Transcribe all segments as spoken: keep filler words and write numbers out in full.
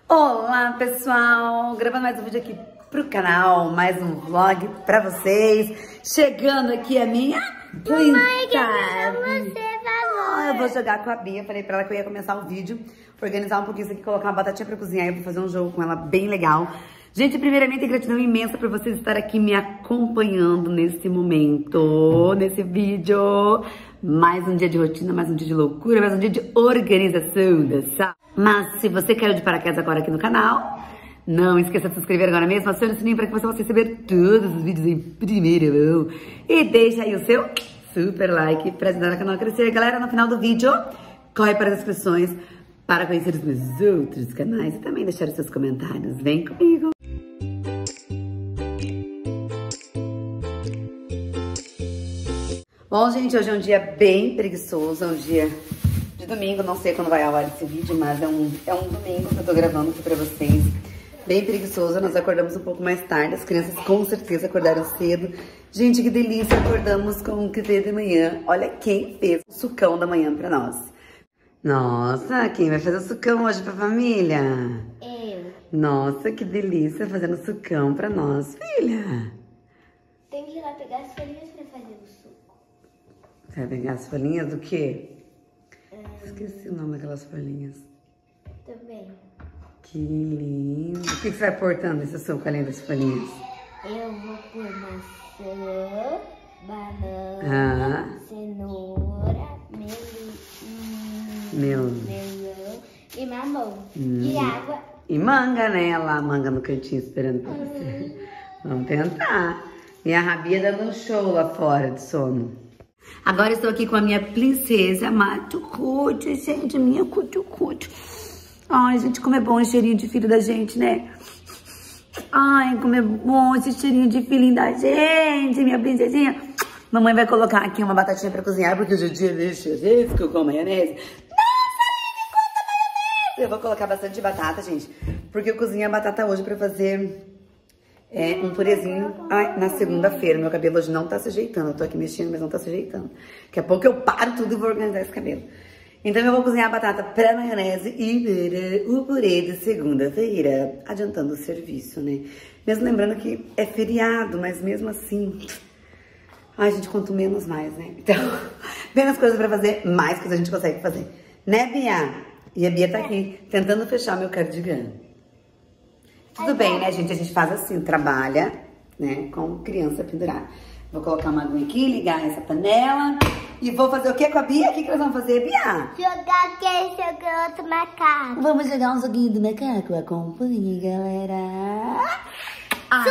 Olá, pessoal! Gravando mais um vídeo aqui pro canal, mais um vlog pra vocês. Chegando aqui a minha Mamãe, que você falou. Eu vou jogar com a Bia, falei pra ela que eu ia começar o vídeo, organizar um pouquinho isso aqui, colocar uma batatinha pra cozinhar. Eu vou fazer um jogo com ela bem legal. Gente, primeiramente, gratidão imensa por vocês estarem aqui me acompanhando nesse momento, nesse vídeo. Mais um dia de rotina, mais um dia de loucura, mais um dia de organização dessa. Mas se você caiu de paraquedas agora aqui no canal, não esqueça de se inscrever agora mesmo, acione o sininho para que você possa receber todos os vídeos em primeira mão. E deixa aí o seu super like para ajudar o canal a crescer. Galera, no final do vídeo, corre para as inscrições para conhecer os meus outros canais e também deixar os seus comentários. Vem comigo! Bom, gente, hoje é um dia bem preguiçoso, é um dia de domingo, não sei quando vai ao ar esse vídeo, mas é um, é um domingo que eu tô gravando aqui pra vocês. Bem preguiçoso, nós acordamos um pouco mais tarde, as crianças com certeza acordaram cedo. Gente, que delícia, acordamos com o café de manhã. Olha quem fez o sucão da manhã pra nós. Nossa, quem vai fazer o sucão hoje pra família? Eu. Nossa, que delícia fazendo sucão pra nós, filha. Tem que ir lá pegar as folhinhas pra fazer o suco. Vai pegar as folhinhas do quê? Hum, Esqueci o nome daquelas folhinhas. Também. Que lindo. O que que você vai portando nesse suco além das folhinhas? Eu vou pôr maçã, banana, Ah. cenoura, mel, hum, Meu. melão e mamão. Hum. E água. E manga, né? Lá, a manga no cantinho esperando pra você. Vamos tentar. E a Rabia dando um show lá fora de sono. Agora estou aqui com a minha princesa Matucuti, gente, minha cutucuti. Ai, gente, como é bom esse cheirinho de filho da gente, né? Ai, como é bom esse cheirinho de filhinho da gente, minha princesinha. Mamãe vai colocar aqui uma batatinha pra cozinhar, porque hoje é dia de churrasco com maionese. Nossa, ninguém conta maionese! Eu vou colocar bastante batata, gente, porque eu cozinhei a batata hoje pra fazer... É, um purezinho ai, na segunda-feira. Meu cabelo hoje não tá se ajeitando. Eu tô aqui mexendo, mas não tá se ajeitando. Daqui a pouco eu paro tudo e vou organizar esse cabelo. Então eu vou cozinhar a batata pra maionese e para o purê de segunda-feira. Adiantando o serviço, né? Mesmo lembrando que é feriado, mas mesmo assim... Ai, gente, quanto menos mais, né? Então, menos coisas pra fazer, mais coisas a gente consegue fazer. Né, Bia? E a Bia tá aqui, tentando fechar meu cardigan. Tudo bem, né, gente? A gente faz assim, trabalha, né, com criança pendurada. Vou colocar uma aguinha aqui, ligar essa panela. E vou fazer o quê com a Bia? O que, que nós vamos fazer, Bia? Jogar quem jogar outro macaco. Vamos jogar um joguinho do macaco. Acompanhe, galera. Ah.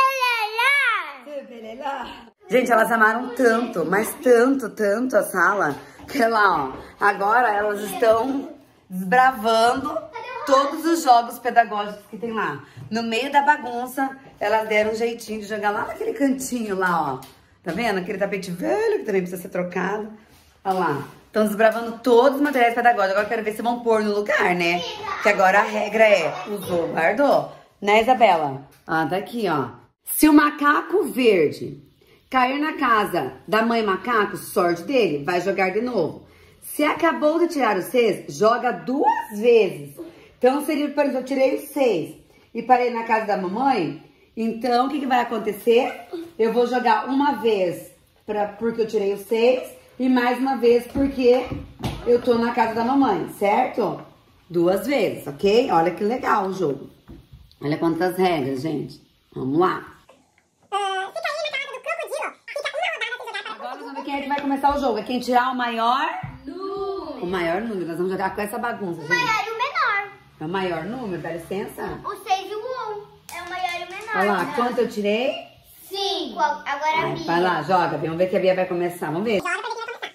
Super Super legal. Gente, elas amaram tanto, mas tanto, tanto a sala, que lá, ó, agora elas estão desbravando todos os jogos pedagógicos que tem lá. No meio da bagunça, elas deram um jeitinho de jogar lá naquele cantinho lá, ó. Tá vendo? Aquele tapete velho que também precisa ser trocado. Olha lá. Estão desbravando todos os materiais pedagógicos. Agora eu quero ver se vão pôr no lugar, né? Que agora a regra é usou, guardou. Né, Isabela? Ah, tá aqui, ó. Se o macaco verde cair na casa da mãe macaco, sorte dele, vai jogar de novo. Se acabou de tirar os seis, joga duas vezes. Então, seria, por exemplo, eu tirei os seis e parei na casa da mamãe. Então, o que, que vai acontecer? Eu vou jogar uma vez pra, porque eu tirei os seis e mais uma vez porque eu tô na casa da mamãe, certo? Duas vezes, ok? Olha que legal o jogo. Olha quantas regras, gente. Vamos lá. Uh, fica aí na casa do crocodilo. Fica uma rodada pra jogar. Agora nós vamos ver quem é que vai começar o jogo. É quem tirar o maior... Número. O maior número. Nós vamos jogar com essa bagunça, gente. O maior e o menor. É o maior número, dá licença. O seis e o um. É o maior e o menor. Olha lá, Não. quanto eu tirei? Cinco. Agora a Vai, Bia. vai lá, joga. Vamos ver que a Bia vai começar. Vamos ver. Joga pra ver quem vai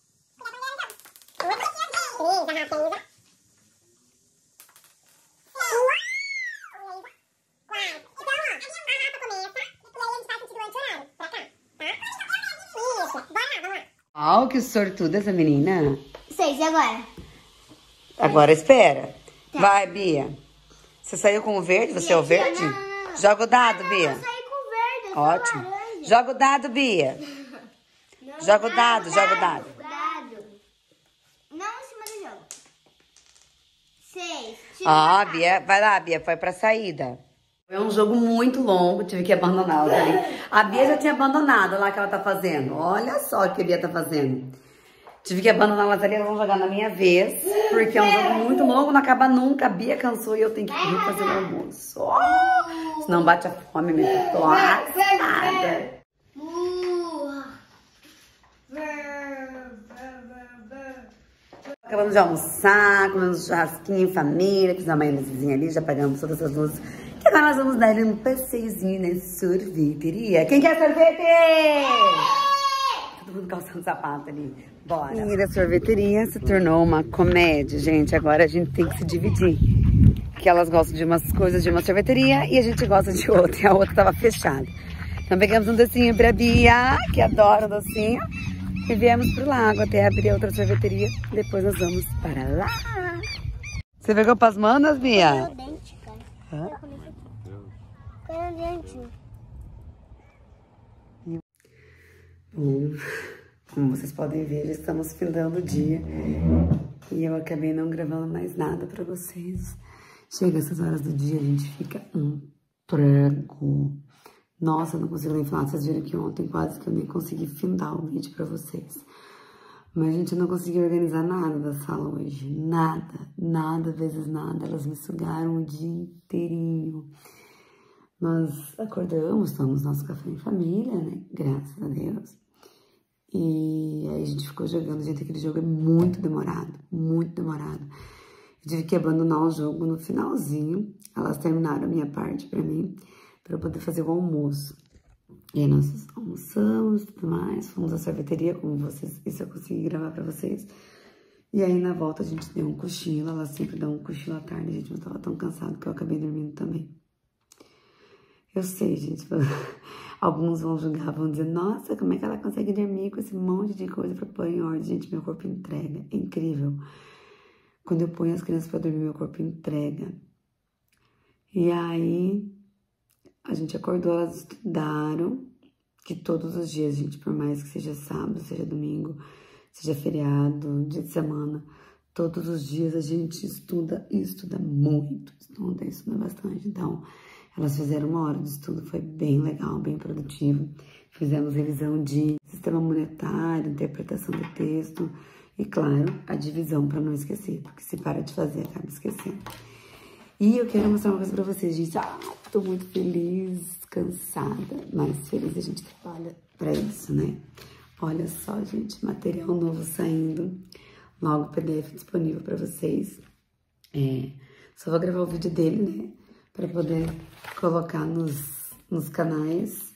começar. Três, arrasta aí. Ó, que sortuda essa menina. Seis, e agora? Agora espera. Tá. Vai, Bia. Você saiu com o verde? Você é o verde? Não, não, não. Joga o dado, Eu Bia. saí com verde, eu sou Ótimo. laranja. Joga o dado, Bia. Não, Joga o dado, joga o dado. Dado. Não em cima do jogo. Seis. Ó, a Bia, vai lá, Bia, foi pra saída. Foi um jogo muito longo, tive que abandoná-la ali. A Bia já tinha abandonado lá que ela tá fazendo. Olha só o que a Bia tá fazendo. Tive que abandonar elas ali, elas vão jogar na minha vez, porque é um jogo muito longo, não acaba nunca. A Bia cansou e eu tenho que ir fazer o almoço. Oh, senão bate a fome, me tô assada. Acabamos de almoçar, comemos um churrasquinho em família, fiz uma maionezinha ali, já pagamos todas as luzes. E agora nós vamos dar um passeiozinho na sorveteria. Quem quer sorvete? Todo mundo calçando sapato ali. Bora. E a sorveteria se tornou uma comédia, gente. Agora a gente tem que se dividir. Porque elas gostam de umas coisas de uma sorveteria e a gente gosta de outra. E a outra tava fechada. Então pegamos um docinho pra Bia, que adora o docinho. E viemos pro lago até abrir outra sorveteria. Depois nós vamos para lá. Você pegou pras manas, Bia? Meu dente, cara. Hã? Cadê o dente? Bom, como vocês podem ver, já estamos findando o dia. E eu acabei não gravando mais nada pra vocês. Chega essas horas do dia, a gente fica um prego. Nossa, eu não consigo nem falar. Vocês viram que ontem quase que eu nem consegui findar o vídeo pra vocês. Mas a gente não conseguiu organizar nada da sala hoje. Nada, nada vezes nada. Elas me sugaram o dia inteirinho. Nós acordamos, tomamos nosso café em família, né? Graças a Deus. E aí a gente ficou jogando. Gente, aquele jogo é muito demorado, muito demorado. Eu tive que abandonar o jogo no finalzinho. Elas terminaram a minha parte pra mim, pra eu poder fazer o almoço. E aí nós almoçamos e tudo mais. Fomos à sorveteria, como vocês, isso eu consegui gravar pra vocês. E aí na volta a gente deu um cochilo. Elas sempre dão um cochilo à tarde, gente. Eu tava tão cansado que eu acabei dormindo também. Eu sei, gente, alguns vão julgar, vão dizer, nossa, como é que ela consegue dormir com esse monte de coisa pra pôr em ordem? Gente, meu corpo entrega, é incrível. Quando eu ponho as crianças pra dormir, meu corpo entrega. E aí, a gente acordou, elas estudaram, que todos os dias, gente, por mais que seja sábado, seja domingo, seja feriado, dia de semana, todos os dias a gente estuda e estuda muito, estuda e estuda bastante, então... Elas fizeram uma hora de estudo, foi bem legal, bem produtivo. Fizemos revisão de sistema monetário, interpretação de texto e, claro, a divisão para não esquecer, porque se para de fazer, acaba esquecendo. E eu quero mostrar uma coisa para vocês, gente. Ah, tô muito feliz, cansada, mas feliz a gente trabalha para isso, né? Olha só, gente, material novo saindo, logo P D F disponível para vocês. É, só vou gravar o vídeo dele, né? Para poder colocar nos, nos canais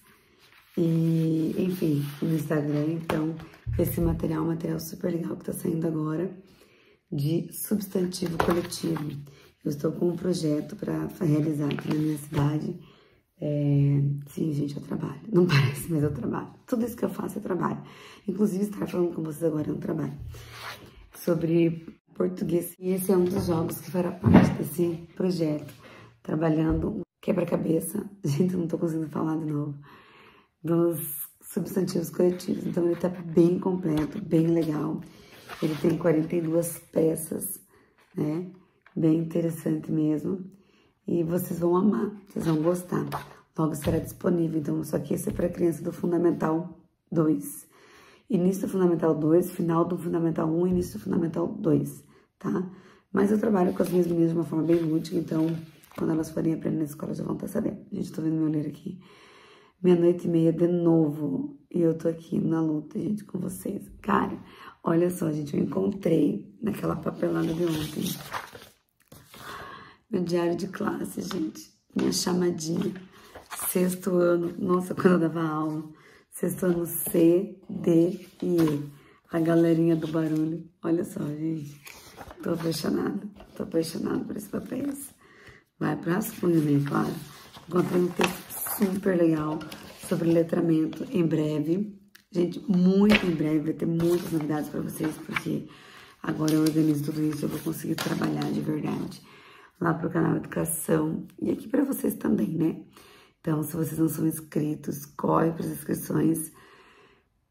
e, enfim, no Instagram. Então, esse material é um material super legal que tá saindo agora de substantivo coletivo. Eu estou com um projeto para realizar aqui na minha cidade. É, sim, gente, eu trabalho. Não parece, mas eu trabalho. Tudo isso que eu faço, eu trabalho. Inclusive, estar falando com vocês agora é um trabalho. Sobre português. E esse é um dos jogos que fará parte desse projeto. Trabalhando quebra-cabeça, gente, eu não tô conseguindo falar de novo, dos substantivos coletivos. Então ele tá bem completo, bem legal. Ele tem quarenta e duas peças, né? Bem interessante mesmo. E vocês vão amar, vocês vão gostar. Logo será disponível, então, só que esse é para criança do Fundamental dois. Início do Fundamental dois, final do Fundamental um, início do Fundamental dois, tá? Mas eu trabalho com as minhas meninas de uma forma bem lúdica, então... Quando elas forem aprender na escola, já vão estar sabendo. Gente, tô vendo meu ler aqui. Meia-noite e meia de novo. E eu tô aqui na luta, gente, com vocês. Cara, olha só, gente, eu encontrei naquela papelada de ontem. Meu diário de classe, gente. Minha chamadinha. Sexto ano. Nossa, quando eu dava aula. Sexto ano C, D e E. A galerinha do barulho. Olha só, gente. Tô apaixonada. Tô apaixonada por esse papel. Vai para rascunho, né? Claro. Encontrei um texto super legal sobre letramento em breve. Gente, muito em breve. Vai ter muitas novidades para vocês, porque agora eu organizo tudo isso. Eu vou conseguir trabalhar de verdade lá pro canal Educação. E aqui para vocês também, né? Então, se vocês não são inscritos, corre para as inscrições.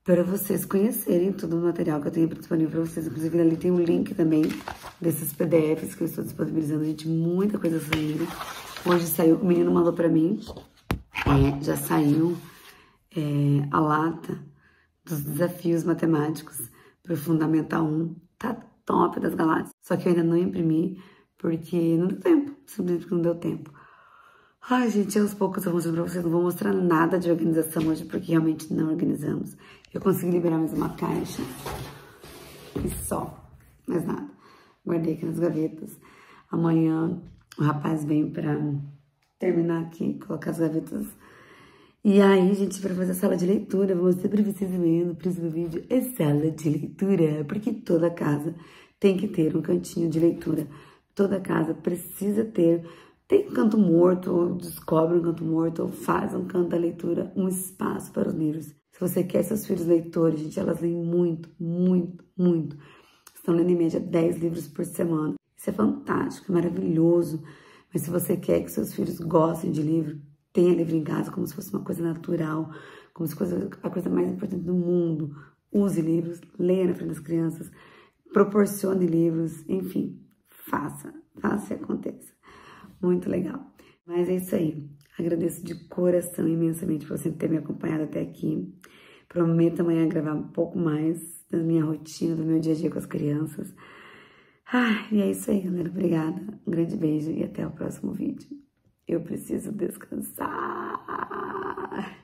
para vocês conhecerem todo o material que eu tenho disponível para vocês. Inclusive, ali tem um link também desses P D Fs que eu estou disponibilizando, gente, muita coisa saindo. Hoje saiu, o menino mandou para mim, é, já saiu é, a lata dos desafios matemáticos para o Fundamental um. Tá top das galáxias. Só que eu ainda não imprimi, porque não deu tempo, simplesmente porque não deu tempo. Ai, gente, aos poucos eu vou mostrar pra vocês, não vou mostrar nada de organização hoje, porque realmente não organizamos. Eu consegui liberar mais uma caixa, e só, mais nada. Guardei aqui nas gavetas. Amanhã o rapaz vem pra terminar aqui, colocar as gavetas. E aí, gente, pra fazer a sala de leitura, vou mostrar pra vocês vendo, no próximo vídeo, é sala de leitura, porque toda casa tem que ter um cantinho de leitura. Toda casa precisa ter... Tem um canto morto, ou descobre um canto morto, ou faz um canto da leitura, um espaço para os livros. Se você quer seus filhos leitores, gente, elas leem muito, muito, muito. Estão lendo em média dez livros por semana. Isso é fantástico, é maravilhoso. Mas se você quer que seus filhos gostem de livro, tenha livro em casa como se fosse uma coisa natural, como se fosse a coisa mais importante do mundo. Use livros, leia na frente das crianças, proporcione livros, enfim, faça, faça e aconteça. Muito legal. Mas é isso aí. Agradeço de coração imensamente por você ter me acompanhado até aqui. Prometo amanhã gravar um pouco mais da minha rotina, do meu dia a dia com as crianças. Ah, e é isso aí, galera. Obrigada. Um grande beijo e até o próximo vídeo. Eu preciso descansar.